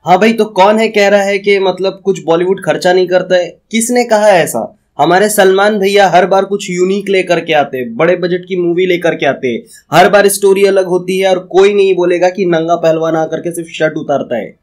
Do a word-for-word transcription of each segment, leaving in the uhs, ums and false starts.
हाँ भाई, तो कौन है कह रहा है कि मतलब कुछ बॉलीवुड खर्चा नहीं करता है? किसने कहा है ऐसा? हमारे सलमान भैया हर बार कुछ यूनिक लेकर के आते हैं, बड़े बजट की मूवी लेकर के आते हैं। हर बार स्टोरी अलग होती है और कोई नहीं बोलेगा कि नंगा पहलवान आकर के सिर्फ शर्ट उतारता है।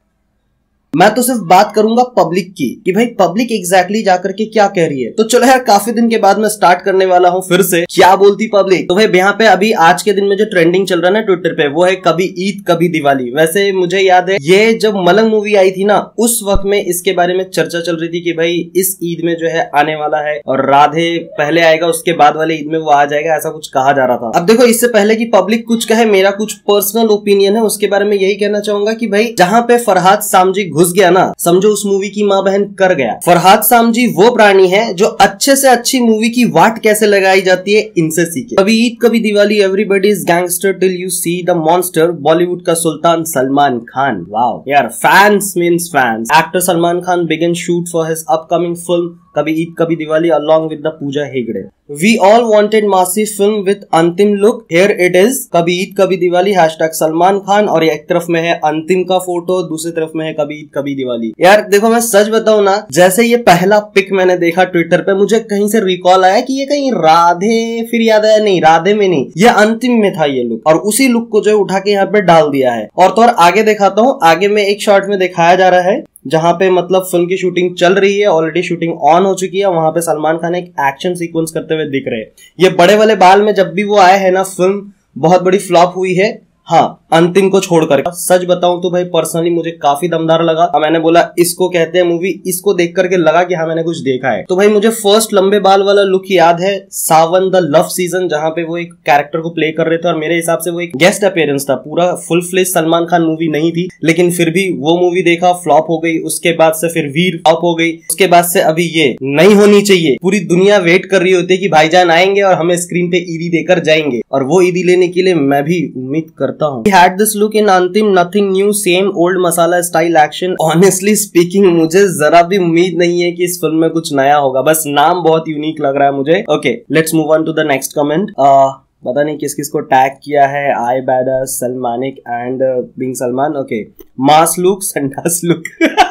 मैं तो सिर्फ बात करूंगा पब्लिक की कि भाई पब्लिक एग्जैक्टली जाकर के क्या कह रही है। तो चलो यार, काफी दिन के बाद मैं स्टार्ट करने वाला हूँ फिर से। क्या बोलती पब्लिक? तो भाई यहाँ पे अभी आज के दिन में जो ट्रेंडिंग चल रहा है ना ट्विटर पे, वो है कभी ईद कभी दिवाली। वैसे मुझे याद है ये जब मलंग मूवी आई थी ना, उस वक्त में इसके बारे में चर्चा चल रही थी कि भाई इस ईद में जो है आने वाला है और राधे पहले आएगा, उसके बाद वाले ईद में वो आ जाएगा, ऐसा कुछ कहा जा रहा था। अब देखो, इससे पहले की पब्लिक कुछ कहे, मेरा कुछ पर्सनल ओपिनियन है उसके बारे में यही कहना चाहूंगा कि भाई जहाँ पे फरहाद सामजी घुस गया ना, समझो उस मूवी की माँ बहन कर गया। फरहाद सामजी वो प्राणी है जो अच्छे से अच्छी मूवी की वाट कैसे लगाई जाती है इनसे सीखे। Kabhi Eid Kabhi Diwali, everybody is gangster till you see the monster, Bollywood का सुल्तान सलमान खान। वाओ यार, fans means fans. Actor Salman Khan begin shoot for his upcoming film Kabhi Eid Kabhi Diwali along with the Pooja Hegde. We all wanted massive film with Antim look, here it is कभी Eid Kabhi Diwali hashtag Salman Khan. और एक तरफ में है अंतिम का फोटो, दूसरी तरफ में है कभी ईद कभी दिवाली। यार देखो, मैं सच बताऊं ना, जैसे ये पहला पिक मैंने देखा ट्विटर पे, मुझे कहीं से रिकॉल आया कि ये कहीं राधे, फिर याद आया नहीं राधे में नहीं, ये अंतिम में था ये लुक। और उसी लुक को जो है उठा के यहाँ पे डाल दिया है। और तो और आगे दिखाता हूँ, आगे में एक शॉट में दिखाया जा रहा है जहां पे मतलब फिल्म की शूटिंग चल रही है, ऑलरेडी शूटिंग ऑन हो चुकी है। वहां पे सलमान खान एक एक्शन सीक्वेंस करते हुए दिख रहे हैं। ये बड़े वाले बाल में जब भी वो आए हैं ना, फिल्म बहुत बड़ी फ्लॉप हुई है। हाँ, अंतिम को छोड़कर। सच बताऊं तो भाई पर्सनली मुझे काफी दमदार लगा। मैंने बोला इसको कहते हैं मूवी, इसको देख करके लगा कि हाँ मैंने कुछ देखा है। तो भाई मुझे फर्स्ट लंबे बाल वाला लुक याद है सावन द लव सीजन, जहां पे वो एक कैरेक्टर को प्ले कर रहे थे और मेरे हिसाब से वो एक गेस्ट अपीयरेंस था, पूरा full flesh Salman Khan movie नहीं थी। लेकिन फिर भी वो मूवी देखा, फ्लॉप हो गई। उसके बाद से फिर वीर फ्लॉप हो गई। उसके बाद से अभी ये नहीं होनी चाहिए। पूरी दुनिया वेट कर रही होती है कि भाईजान आएंगे और हमें स्क्रीन पे ईदी देकर जाएंगे, और वो ईदी लेने के लिए मैं भी उम्मीद करता हूँ। Had this look in अंतिम, nothing new, same old masala style action. Honestly speaking, मुझे जरा भी उम्मीद नहीं है कि इस फिल्म में कुछ नया होगा, बस नाम बहुत यूनिक लग रहा है मुझे। Okay, let's move on to the next comment. पता नहीं किस किस को टैग किया है, आई बैडर सलमानिक and being Salman. Okay, mass look संडास लुक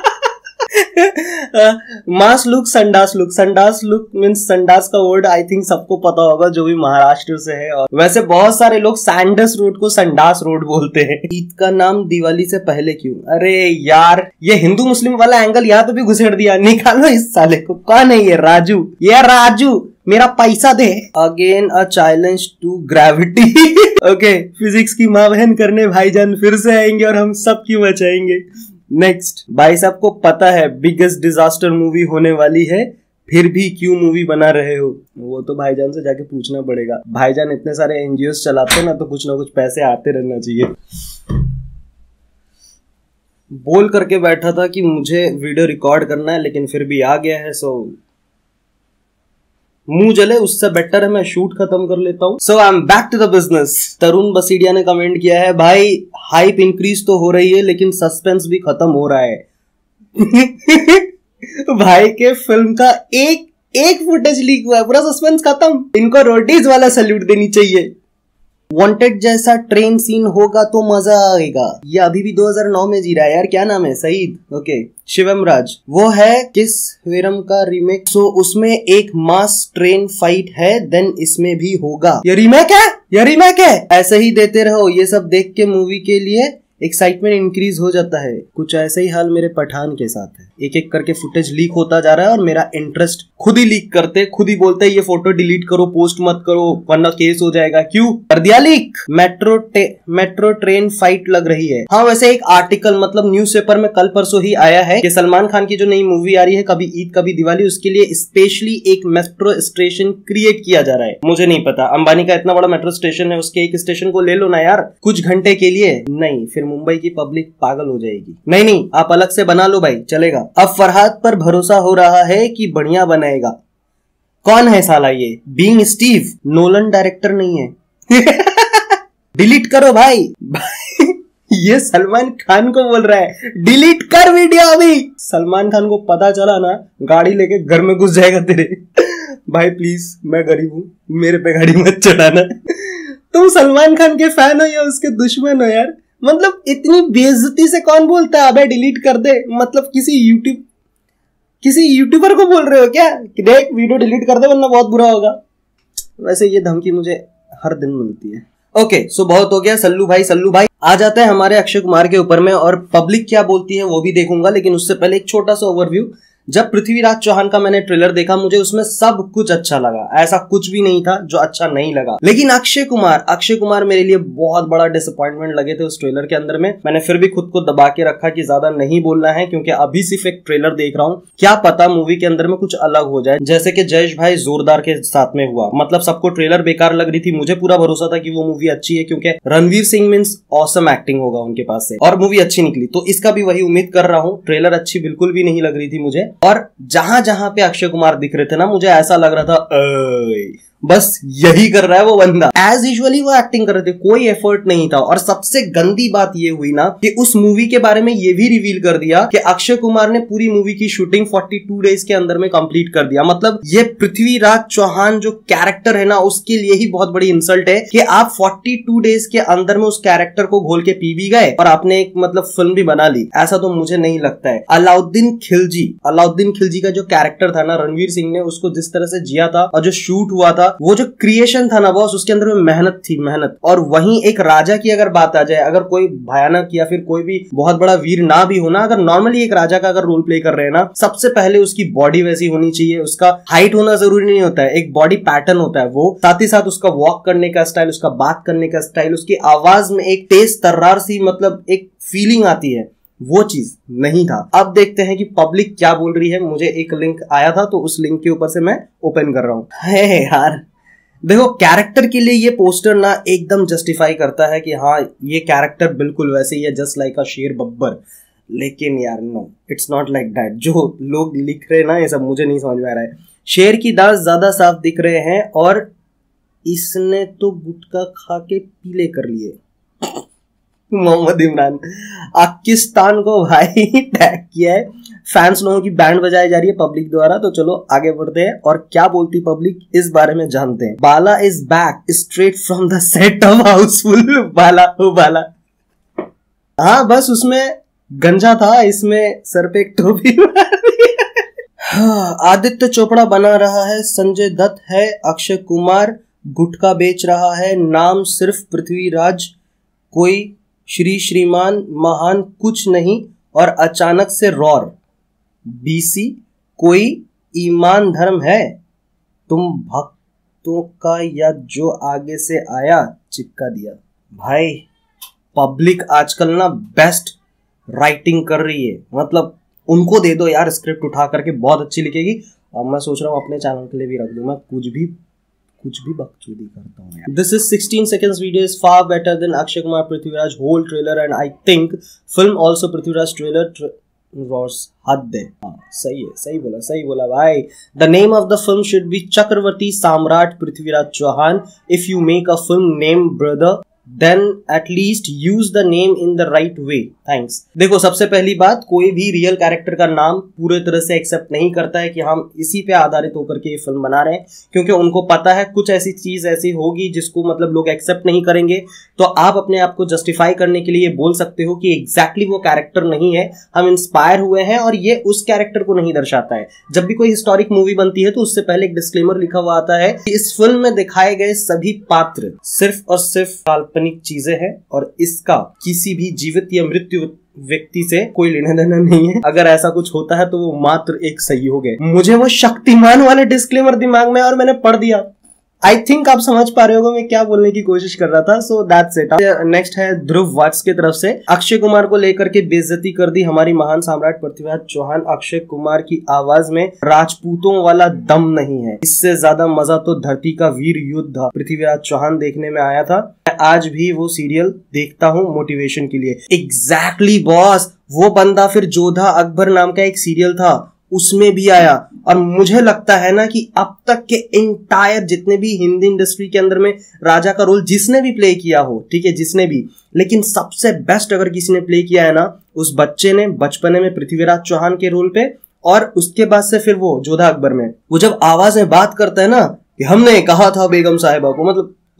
मास लुक संडास लुक। संडास लुक मीन्स संडास का वर्ड आई थिंक सबको पता होगा जो भी महाराष्ट्र से है। और वैसे बहुत सारे लोग सैंडस रोड को संडास रोड बोलते हैं। ईद का नाम दिवाली से पहले क्यों? अरे यार, ये हिंदू मुस्लिम वाला एंगल यहाँ पे भी घुसेड़ दिया। निकालो इस साले को। कौन है ये? राजू। ये राजू मेरा पैसा दे। Again a challenge to gravity. Okay, physics की माँ बहन करने भाईजान फिर से आएंगे और हम सब क्यों बचाएंगे। नेक्स्ट, भाई साहब को पता है बिगेस्ट डिजास्टर मूवी होने वाली है, फिर भी क्यों मूवी बना रहे हो? वो तो भाईजान से जाके पूछना पड़ेगा। भाईजान इतने सारे एनजीओ चलाते हैं ना, तो कुछ ना कुछ पैसे आते रहना चाहिए। बोल करके बैठा था कि मुझे वीडियो रिकॉर्ड करना है, लेकिन फिर भी आ गया है। सो मुंह जले उससे बेटर है मैं शूट खत्म कर लेता हूँ। So I am back to the business. Tarun Basidia ने कमेंट किया है, भाई हाइप इंक्रीज तो हो रही है लेकिन सस्पेंस भी खत्म हो रहा है। भाई के फिल्म का एक एक फुटेज लीक हुआ है, पूरा सस्पेंस खत्म। इनको रोटीज वाला सैल्यूट देनी चाहिए। वांटेड जैसा ट्रेन सीन होगा तो मजा आएगा। ये अभी भी दो हज़ार नौ में जी रहा है यार। क्या नाम है? सईद। ओके, शिवम राज। वो है किस विरम का रीमेक? सो उसमें एक मास ट्रेन फाइट है, देन इसमें भी होगा। ये रीमेक है, ये रीमेक है। ऐसे ही देते रहो, ये सब देख के मूवी के लिए एक्साइटमेंट इंक्रीज हो जाता है। कुछ ऐसा ही हाल मेरे पठान के साथ है। एक एक करके फुटेज लीक होता जा रहा है और मेरा इंटरेस्ट खुद ही लीक करते, खुद ही बोलते हैं ये फोटो डिलीट करो, पोस्ट मत करो वरना केस हो जाएगा। क्यों कर दिया leak? Metro metro train fight लग रही है। हाँ, वैसे एक आर्टिकल मतलब न्यूज़पेपर में कल परसों ही आया है कि सलमान खान की जो नई मूवी आ रही है कभी ईद कभी दिवाली, उसके लिए स्पेशली एक मेट्रो स्टेशन क्रिएट किया जा रहा है। मुझे नहीं पता, अंबानी का इतना बड़ा मेट्रो स्टेशन है, उसके एक स्टेशन को ले लो ना यार कुछ घंटे के लिए। नहीं, फिर मुंबई की पब्लिक पागल हो जाएगी। नहीं नहीं, आप अलग से बना लो भाई, चलेगा। अब फरहाद पर भरोसा हो रहा है कि बढ़िया बनाएगा। कौन है साला ये? बीइंग स्टीव, नोलन डायरेक्टर नहीं है। डिलीट करो भाई। ये सलमान खान को बोल रहा है डिलीट कर वीडियो अभी। सलमान खान को पता चला ना, गाड़ी लेके घर में घुस जाएगा तेरे। भाई प्लीज, मैं गरीब हूँ, मेरे पे गाड़ी मत चढ़ाना। तुम सलमान खान के फैन हो या उसके दुश्मन हो यार, मतलब इतनी बेइज्जती से कौन बोलता है अबे डिलीट कर दे? मतलब किसी यूट्यूब किसी यूट्यूबर को बोल रहे हो क्या कि देख वीडियो डिलीट कर दे वरना बहुत बुरा होगा? वैसे ये धमकी मुझे हर दिन मिलती है। ओके सो बहुत हो गया सल्लू भाई सल्लू भाई। आ जाते हैं हमारे अक्षय कुमार के ऊपर में, और पब्लिक क्या बोलती है वो भी देखूंगा, लेकिन उससे पहले एक छोटा सा ओवरव्यू। जब पृथ्वीराज चौहान का मैंने ट्रेलर देखा मुझे उसमें सब कुछ अच्छा लगा, ऐसा कुछ भी नहीं था जो अच्छा नहीं लगा। लेकिन अक्षय कुमार अक्षय कुमार मेरे लिए बहुत बड़ा डिसअपॉइंटमेंट लगे थे उस ट्रेलर के अंदर में। मैंने फिर भी खुद को दबा के रखा कि ज्यादा नहीं बोलना है, क्योंकि अभी सिर्फ एक ट्रेलर देख रहा हूँ, क्या पता मूवी के अंदर में कुछ अलग हो जाए, जैसे कि जयेश भाई जोरदार के साथ में हुआ। मतलब सबको ट्रेलर बेकार लग रही थी, मुझे पूरा भरोसा था कि वो मूवी अच्छी है, क्योंकि Ranveer Singh means awesome acting होगा उनके पास से, और मूवी अच्छी निकली। तो इसका भी वही उम्मीद कर रहा हूँ। ट्रेलर अच्छी बिल्कुल भी नहीं लग रही थी मुझे, और जहां जहां पे अक्षय कुमार दिख रहे थे ना मुझे ऐसा लग रहा था बस यही कर रहा है वो बंदा। एज यूजुअली वो एक्टिंग कर रहे थे, कोई एफर्ट नहीं था। और सबसे गंदी बात ये हुई ना कि उस मूवी के बारे में ये भी रिवील कर दिया कि अक्षय कुमार ने पूरी मूवी की शूटिंग बयालीस डेज के अंदर में कंप्लीट कर दिया। मतलब ये पृथ्वीराज चौहान जो कैरेक्टर है ना उसके लिए ही बहुत बड़ी इंसल्ट है कि आप बयालीस डेज के अंदर में उस कैरेक्टर को घोल के पी भी गए और आपने एक मतलब फिल्म भी बना ली। ऐसा तो मुझे नहीं लगता है। अलाउद्दीन खिलजी अलाउद्दीन खिलजी का जो कैरेक्टर था ना रणवीर सिंह ने उसको जिस तरह से जिया था और जो शूट हुआ था, वो जो क्रिएशन था ना बॉस, उसके अंदर में मेहनत थी मेहनत। और वहीं एक राजा की अगर बात आ जाए, अगर कोई भयानक या फिर कोई भी बहुत बड़ा वीर ना भी होना, अगर नॉर्मली एक राजा का अगर रोल प्ले कर रहे हैं ना, सबसे पहले उसकी बॉडी वैसी होनी चाहिए, उसका हाइट होना जरूरी नहीं होता है, एक बॉडी पैटर्न होता है वो, साथ ही साथ उसका वॉक करने का स्टाइल, उसका बात करने का स्टाइल, उसकी आवाज में एक तेज तर्रार सी मतलब एक फीलिंग आती है, वो चीज नहीं था। अब देखते हैं कि पब्लिक क्या बोल रही है। मुझे एक लिंक आया था तो उस लिंक के ऊपर से मैं ओपन कर रहा हूं। है यार देखो, कैरेक्टर के लिए ये पोस्टर ना एकदम जस्टिफाई करता है कि हाँ ये कैरेक्टर बिल्कुल वैसे ही है, जस्ट लाइक अ शेर बब्बर। लेकिन यार no, it's not like that. जो लोग लिख रहे हैं ना ये सब मुझे नहीं समझ में आ रहा है। शेर की दांत ज्यादा साफ दिख रहे हैं और इसने तो गुटखा खा के पीले कर लिए। मोहम्मद इमरान पाकिस्तान को भाई टैग किया है। फैंस लोगों की बैंड बजाई जा रही है पब्लिक द्वारा। तो चलो आगे बढ़ते हैं और क्या बोलती पब्लिक इस बारे में जानते हैं। Bala is back straight from the set of Housefull. Bala हो बाला, हाँ बस उसमें गंजा था, इसमें सर पे एक टोपी हाँ, आदित्य चोपड़ा बना रहा है, संजय दत्त है, अक्षय कुमार गुटखा बेच रहा है, नाम सिर्फ पृथ्वीराज, कोई श्री श्रीमान महान कुछ नहीं, और अचानक से रॉर बीसी, कोई ईमान धर्म है, तुम भक्तों का या जो आगे से आया चिपका दिया। भाई पब्लिक आजकल ना बेस्ट राइटिंग कर रही है, मतलब उनको दे दो यार स्क्रिप्ट उठा करके, बहुत अच्छी लिखेगी। अब मैं सोच रहा हूँ अपने चैनल के लिए भी रख दूं, मैं कुछ भी कुछ भी बकचोदी करता हूँ। This is sixteen seconds video is far better than Akshay Kumar Prithviraj whole trailer, and I think film also Prithviraj trailer रॉस हद है। हाँ सही है, सही बोला सही बोला भाई। The name of the film should be Chakravarti Samrat Prithviraj Chauhan. If you make a film name brother then at least use the name in the right way, thanks. देखो सबसे पहली बात, कोई भी रियल कैरेक्टर का नाम पूरे तरह से एक्सेप्ट नहीं करता है कि हम इसी पे आधारित होकर के ये फिल्म बना रहे हैं, क्योंकि उनको पता है कुछ ऐसी चीज ऐसी होगी जिसको मतलब लोग एक्सेप्ट नहीं करेंगे। तो आप अपने आप को जस्टिफाई करने के लिए बोल सकते हो कि एग्जैक्टली वो कैरेक्टर नहीं है, हम इंस्पायर हुए हैं और ये उस कैरेक्टर को नहीं दर्शाता है। जब भी कोई हिस्टोरिक मूवी बनती है तो उससे पहले एक डिस्क्लेमर लिखा हुआ आता है कि इस फिल्म में दिखाए गए सभी पात्र सिर्फ और सिर्फ काल्पनिक चीजें हैं और इसका किसी भी जीवित या मृत्यु व्यक्ति से कोई लेना देना नहीं है। अगर ऐसा कुछ होता है तो वो मात्र एक सहयोग है। मुझे वो शक्तिमान वाले डिस्क्लेमर दिमाग में और मैंने पढ़ दिया। आई थिंक आप समझ पा रहे होगे मैं क्या बोलने की कोशिश कर रहा था। सो दैट्स इट। नेक्स्ट है ध्रुव वाट्स की तरफ से, अक्षय कुमार को लेकर के बेइज्जती कर दी हमारी महान सम्राट पृथ्वीराज चौहान। अक्षय कुमार की आवाज में राजपूतों वाला दम नहीं है, इससे ज्यादा मजा तो धरती का वीर योद्धा पृथ्वीराज चौहान देखने में आया था। मैं आज भी वो सीरियल देखता हूँ मोटिवेशन के लिए। एग्जैक्टली बॉस, वो बंदा फिर जोधा अकबर नाम का एक सीरियल था उसमें भी आया। और मुझे लगता है ना कि अब तक के इंटायर जितने भी हिंदी इंडस्ट्री के अंदर में राजा का रोल जिसने भी प्ले किया हो, ठीक है जिसने भी, लेकिन सबसे बेस्ट अगर किसी ने प्ले किया है ना उस बच्चे ने बचपने में पृथ्वीराज चौहान के रोल पे, और उसके बाद से फिर वो जोधा अकबर में वो जब आवाज में बात करता है ना कि हमने कहा था बेगम साहिबा को, मतलब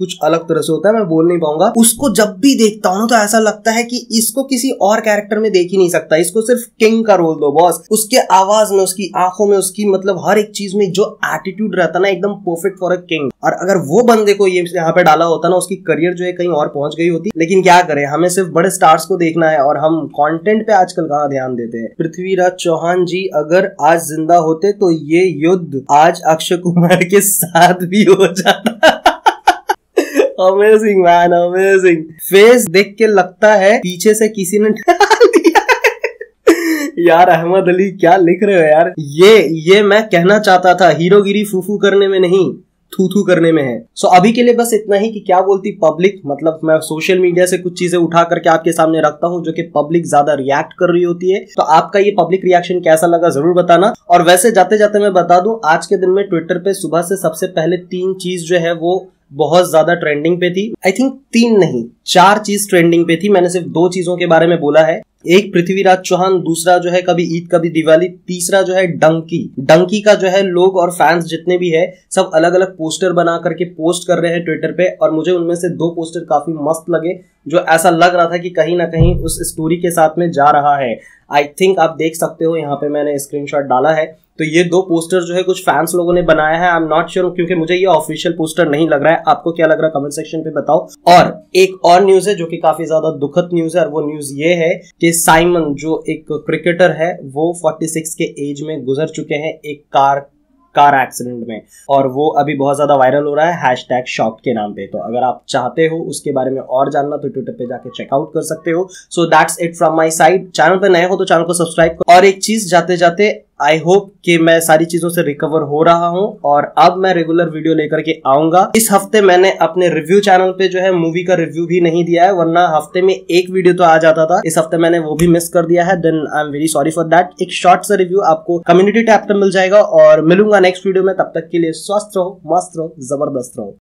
कुछ अलग तरह से होता है, मैं बोल नहीं पाऊंगा। उसको जब भी देखता हूँ तो ऐसा लगता है कि इसको किसी और कैरेक्टर में देख ही नहीं सकता, इसको सिर्फ किंग का रोल दो बॉस। उसके आवाज में, उसकी आंखों में, उसकी मतलब हर एक चीज में जो एटीट्यूड रहता ना, एकदम परफेक्ट फॉर अ किंग। और अगर वो बंदे को ये यहाँ पे डाला होता ना, उसकी करियर जो है कहीं और पहुंच गई होती। लेकिन क्या करें, हमें सिर्फ बड़े स्टार्स को देखना है और हम कंटेंट पे आजकल कहाँ ध्यान देते हैं। पृथ्वीराज चौहान जी अगर आज जिंदा होते तो ये युद्ध आज अक्षय कुमार के साथ भी हो जाता। Amazing man, amazing. फेस देख के लगता है पीछे से किसी ने डाल दिया। यार अहमद अली क्या लिख रहे हो यार। ये ये मैं कहना चाहता था, हीरोगिरी फूफू करने में नहीं, थू थू करने में है। सो so, अभी के लिए बस इतना ही कि क्या बोलती पब्लिक। मतलब मैं सोशल मीडिया से कुछ चीजें उठा करके आपके सामने रखता हूं जो कि पब्लिक ज्यादा रिएक्ट कर रही होती है। तो आपका ये पब्लिक रिएक्शन कैसा लगा जरूर बताना। और वैसे जाते जाते मैं बता दूं, आज के दिन में ट्विटर पे सुबह से सबसे पहले तीन चीज जो है वो बहुत ज्यादा ट्रेंडिंग पे थी। आई थिंक तीन नहीं, चार चीज ट्रेंडिंग पे थी। मैंने सिर्फ दो चीजों के बारे में बोला है। एक पृथ्वीराज चौहान, दूसरा जो है कभी ईद कभी दिवाली, तीसरा जो है डंकी। डंकी का जो है लोग और फैंस जितने भी है सब अलग अलग पोस्टर बना करके पोस्ट कर रहे हैं ट्विटर पे। और मुझे उनमें से दो पोस्टर काफी मस्त लगे, जो ऐसा लग रहा था कि कहीं ना कहीं उस स्टोरी के साथ में जा रहा है। आई थिंक आप देख सकते हो, यहाँ पे मैंने स्क्रीनशॉट डाला है। तो ये दो पोस्टर जो है कुछ फैंस लोगों ने बनाया है। आई एम नॉट श्योर, क्योंकि मुझे ये ऑफिशियल पोस्टर नहीं लग रहा है। आपको क्या लग रहा है कमेंट सेक्शन पे बताओ। और एक और न्यूज है जो कि काफी ज्यादा दुखद न्यूज है, और वो न्यूज ये है कि साइमन जो एक क्रिकेटर है वो छियालीस के एज में गुजर चुके हैं एक कार कार एक्सीडेंट में। और वो अभी बहुत ज्यादा वायरल हो रहा है हैशटैग शॉक के नाम पे। तो अगर आप चाहते हो उसके बारे में और जानना तो ट्विटर पे जाके चेकआउट कर सकते हो। So that's it from my side. Channel पे नए हो तो चैनल को सब्सक्राइब करो। और एक चीज जाते जाते, आई होप कि मैं सारी चीजों से रिकवर हो रहा हूं और अब मैं रेगुलर वीडियो लेकर के आऊंगा। इस हफ्ते मैंने अपने रिव्यू चैनल पे जो है मूवी का रिव्यू भी नहीं दिया है, वरना हफ्ते में एक वीडियो तो आ जाता था। इस हफ्ते मैंने वो भी मिस कर दिया है। Then I am very sorry for that. एक शॉर्ट सा रिव्यू आपको कम्युनिटी टैब पे मिल जाएगा और मिलूंगा नेक्स्ट वीडियो में। तब तक के लिए स्वस्थ रहो, मस्त रहो, जबरदस्त रहो।